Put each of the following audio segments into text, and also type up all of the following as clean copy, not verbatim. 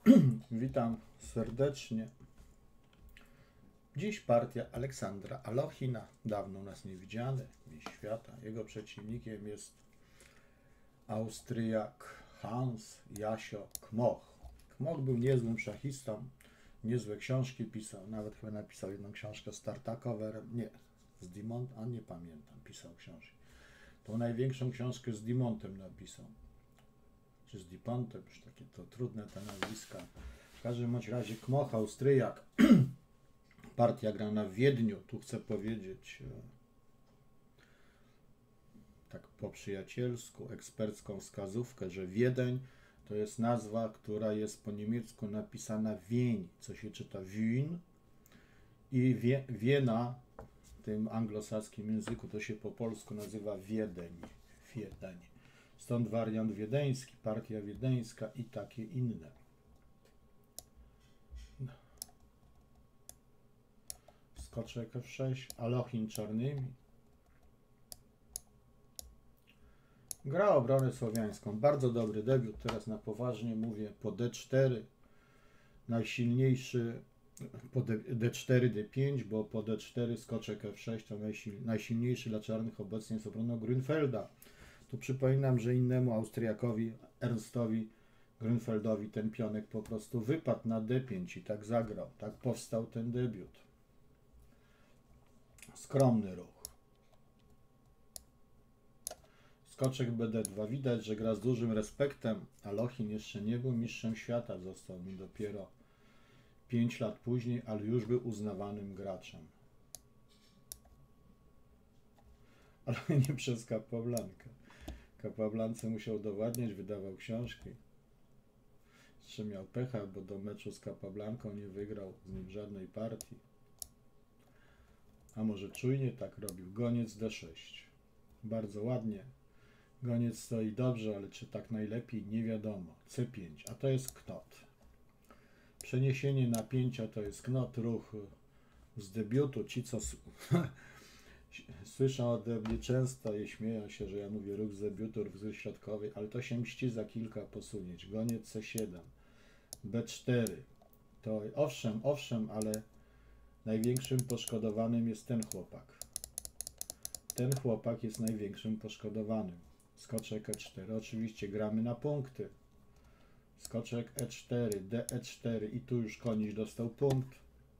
Witam serdecznie. Dziś partia Aleksandra Alochina, dawno nas nie widziany, mistrz świata. Jego przeciwnikiem jest Austriak Hans Jasio Kmoch. Kmoch był niezłym szachistą, niezłe książki pisał, nawet chyba napisał jedną książkę z Tartakowerem, nie, z Dimont, a nie pamiętam, pisał książki. Tą największą książkę z Dimontem napisał, czy z Dipontem, już takie to trudne te nazwiska. W każdym bądź razie Kmoch, Austriak. Partia grana w Wiedniu. Tu chcę powiedzieć tak po przyjacielsku, ekspercką wskazówkę, że Wiedeń to jest nazwa, która jest po niemiecku napisana Wień, co się czyta Wien, i Wiena w tym anglosaskim języku to się po polsku nazywa Wiedeń. Wiedeń. Stąd wariant wiedeński, partia wiedeńska i takie inne. Skoczek F6, Alochin czarnymi. Gra obronę słowiańską. Bardzo dobry debiut. Teraz na poważnie mówię po D4. Najsilniejszy po D4, D5, bo po D4 skoczek F6 to najsilniejszy dla czarnych obecnie jest obrona Grünfelda. Tu przypominam, że innemu Austriakowi, Ernstowi Grünfeldowi ten pionek po prostu wypadł na D5 i tak zagrał. Tak powstał ten debiut. Skromny ruch. Skoczek BD2. Widać, że gra z dużym respektem. Alochin jeszcze nie był mistrzem świata. Został mi dopiero 5 lat później, ale już był uznawanym graczem. Ale nie przez Capablankę. Capablance musiał udowadniać, wydawał książki. Jeszcze miał pecha, bo do meczu z Capablanką nie wygrał z nim żadnej partii. A może czujnie tak robił. Goniec D6. Bardzo ładnie. Goniec stoi dobrze, ale czy tak najlepiej? Nie wiadomo. C5. A to jest knot. Przeniesienie napięcia to jest knot. Ruch z debiutu. Ci, co słyszą ode mnie często i śmieją się, że ja mówię ruch z debiutu, ruch z środkowej, ale to się mści za kilka posunięć. Goniec C7. B4. To owszem, ale największym poszkodowanym jest ten chłopak. Ten chłopak jest największym poszkodowanym. Skoczek E4. Oczywiście gramy na punkty. Skoczek E4, DE4 i tu już koniś dostał punkt.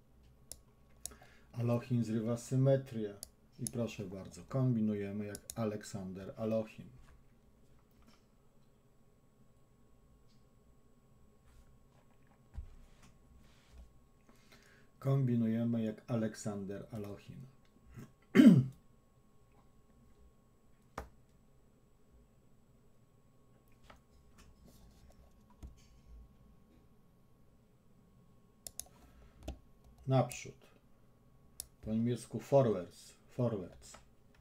Alochin zrywa symetrię. I proszę bardzo, kombinujemy jak Aleksander Alochin. Kombinujemy jak Aleksander Alochin. Naprzód. Po niemiecku forwards. Forwards.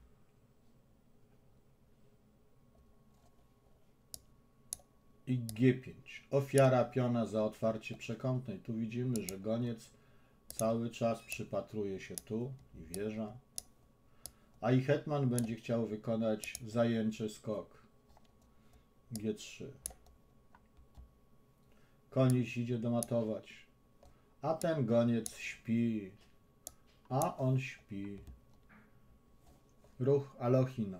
I G5. Ofiara piona za otwarcie przekątnej. Tu widzimy, że goniec cały czas przypatruje się tu i wieża. A i hetman będzie chciał wykonać zajęczy skok. G3. Koniś idzie domatować. A ten goniec śpi. A on śpi. Ruch Alochina.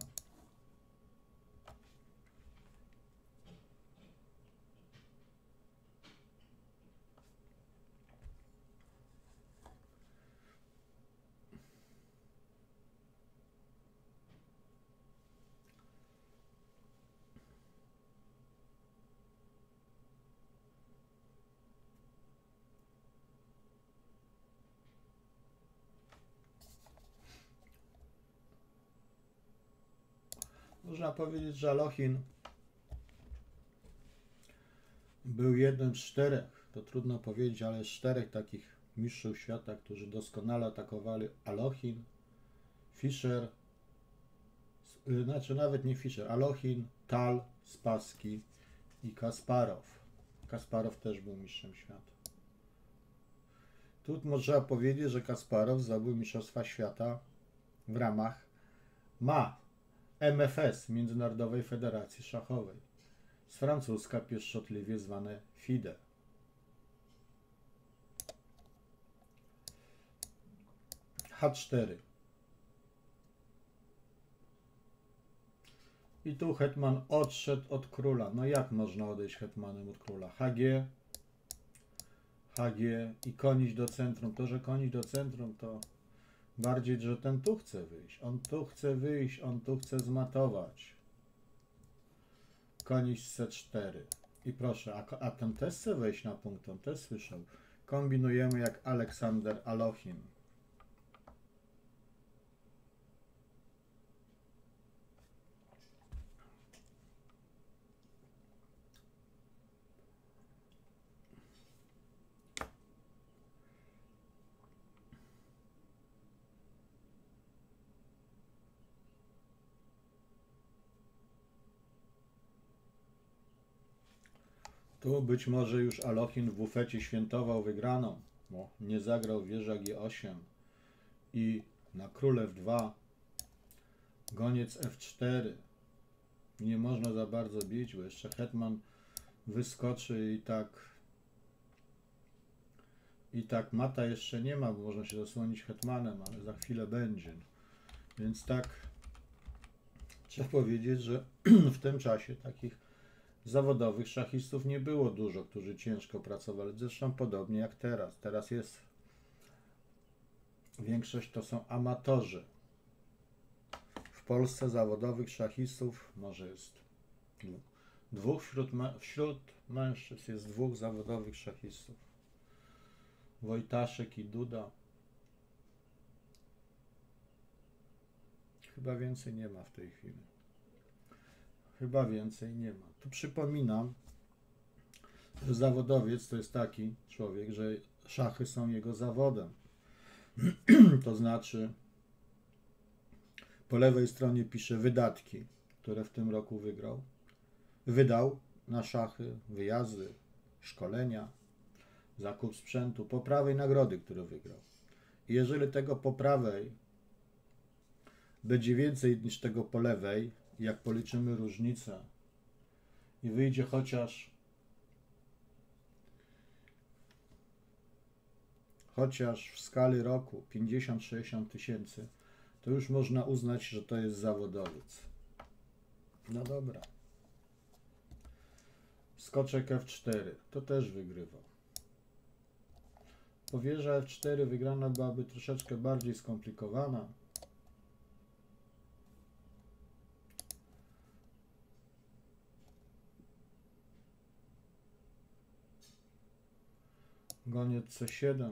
Można powiedzieć, że Alochin był jednym z 4, to trudno powiedzieć, ale z 4 takich mistrzów świata, którzy doskonale atakowali. Alochin, Fischer, znaczy nawet nie Fischer, Alochin, Tal, Spassky i Kasparow. Kasparow też był mistrzem świata. Tu można powiedzieć, że Kasparow zdobył mistrzostwa świata w ramach MFS, Międzynarodowej Federacji Szachowej, z francuska pieszczotliwie zwane FIDE. H4. I tu hetman odszedł od króla. No jak można odejść hetmanem od króla? HG, HG i koń iść do centrum. To, że koń iść do centrum, to bardziej, że ten tu chce wyjść. On tu chce wyjść, on tu chce zmatować. Koń iść C4. I proszę, a ten też chce wejść na punkt, on też słyszał. Kombinujemy jak Aleksander Alochin. Tu być może już Alochin w bufecie świętował wygraną, bo nie zagrał wieża G8 i na król F2, goniec F4. Nie można za bardzo bić, bo jeszcze hetman wyskoczy i tak mata jeszcze nie ma, bo można się zasłonić hetmanem, ale za chwilę będzie. Więc tak trzeba powiedzieć, że w tym czasie takich zawodowych szachistów nie było dużo, którzy ciężko pracowali. Zresztą podobnie jak teraz. Teraz jest większość to są amatorzy. W Polsce zawodowych szachistów może jest dwóch, wśród mężczyzn jest dwóch zawodowych szachistów. Wojtaszek i Duda. Chyba więcej nie ma w tej chwili. Chyba więcej nie ma. Tu przypominam, że zawodowiec to jest taki człowiek, że szachy są jego zawodem. To znaczy po lewej stronie pisze wydatki, które w tym roku wydał na szachy, wyjazdy, szkolenia, zakup sprzętu, po prawej nagrody, które wygrał. I jeżeli tego po prawej będzie więcej niż tego po lewej, jak policzymy różnicę i wyjdzie chociaż w skali roku 50-60 tysięcy, to już można uznać, że to jest zawodowiec. No dobra. Skoczek F4, to też wygrywał. Po wieża F4 wygrana byłaby troszeczkę bardziej skomplikowana. Goniec C7.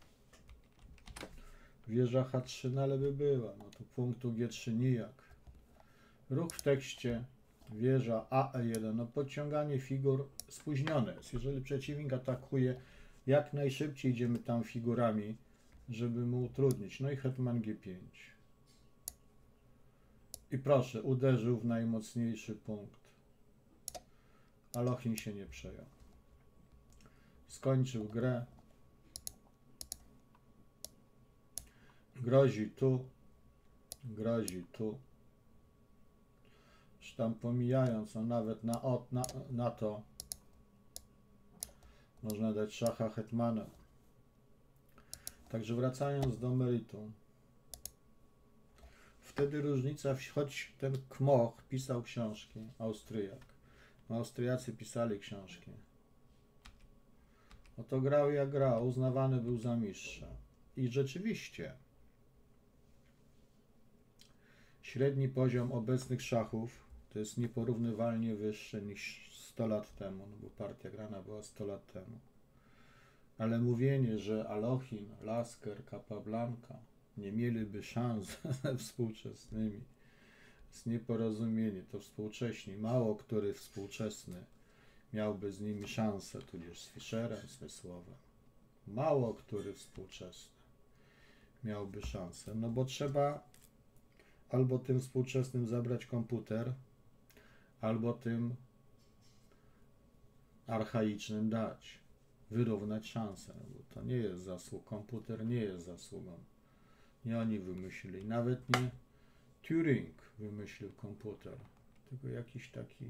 Wieża H3, no ale by była. No to punktu G3 nijak. Ruch w tekście. Wieża AE1. No podciąganie figur spóźnione jest. Jeżeli przeciwnik atakuje, jak najszybciej idziemy tam figurami, żeby mu utrudnić. No i hetman G5. I proszę, uderzył w najmocniejszy punkt. Alochin się nie przejął. Skończył grę. Grozi tu. Już tam pomijając, a nawet na to można dać szacha hetmanem. Także wracając do meritum. Wtedy różnica, choć ten Kmoch pisał książki, Austriak. Austriacy pisali książki. No to grał jak grał, uznawany był za mistrza. I rzeczywiście średni poziom obecnych szachów to jest nieporównywalnie wyższy niż 100 lat temu, no bo partia grana była 100 lat temu. Ale mówienie, że Alochin, Lasker, Capablanca nie mieliby szans ze współczesnymi, jest nieporozumienie. To współcześni, mało który współczesny miałby z nimi szansę, tudzież z Fischerem, z Wysłowem. Mało który współczesny miałby szansę, no bo trzeba albo tym współczesnym zabrać komputer, albo tym archaicznym dać, wyrównać szansę, bo to nie jest zasług, komputer nie jest zasługą. Nie oni wymyślili, nawet nie Turing wymyślił komputer, tylko jakiś taki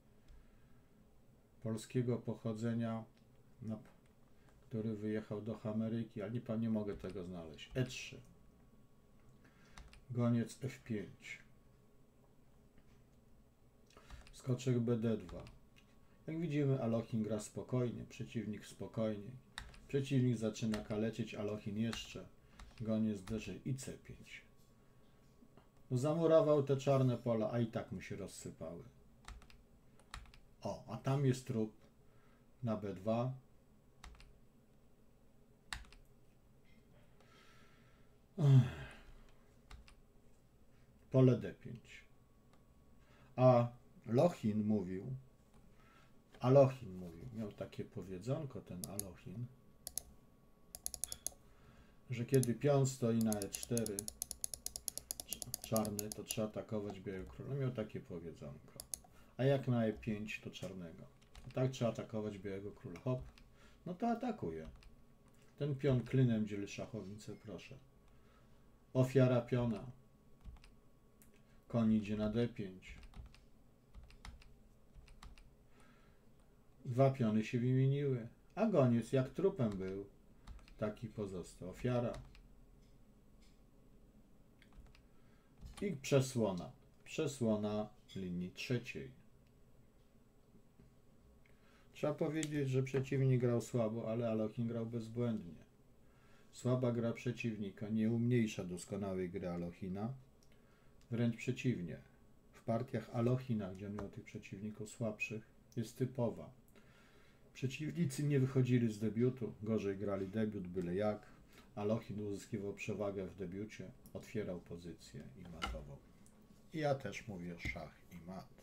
polskiego pochodzenia, który wyjechał do Ameryki, ale nie mogę tego znaleźć. E3. Goniec F5. Skoczek BD2. Jak widzimy, Alochin gra spokojnie, przeciwnik spokojnie. Przeciwnik zaczyna kaleczyć, Alochin jeszcze. Goniec D6 i C5. No, zamurował te czarne pola, a i tak mu się rozsypały. O, a tam jest trup na B2. Pole D5. A Alochin mówił, miał takie powiedzonko ten Alochin, że kiedy pion stoi na E4 czarny, to trzeba atakować białego króla. Miał takie powiedzonko. A jak na E5 to czarnego. Tak trzeba atakować białego króla. Hop, no to atakuje. Ten pion klinem dzieli szachownicę, proszę. Ofiara piona. Koń idzie na D5. Dwa piony się wymieniły, a goniec jak trupem był, taki pozostał. Ofiara. I przesłona. Przesłona linii trzeciej. Trzeba powiedzieć, że przeciwnik grał słabo, ale Alochin grał bezbłędnie. Słaba gra przeciwnika nie umniejsza doskonałej gry Alochina. Wręcz przeciwnie. W partiach Alochina, gdzie on miał tych przeciwników słabszych, jest typowa. Przeciwnicy nie wychodzili z debiutu, gorzej grali debiut byle jak. Alochin uzyskiwał przewagę w debiucie, otwierał pozycję i matował. I ja też mówię szach i mat.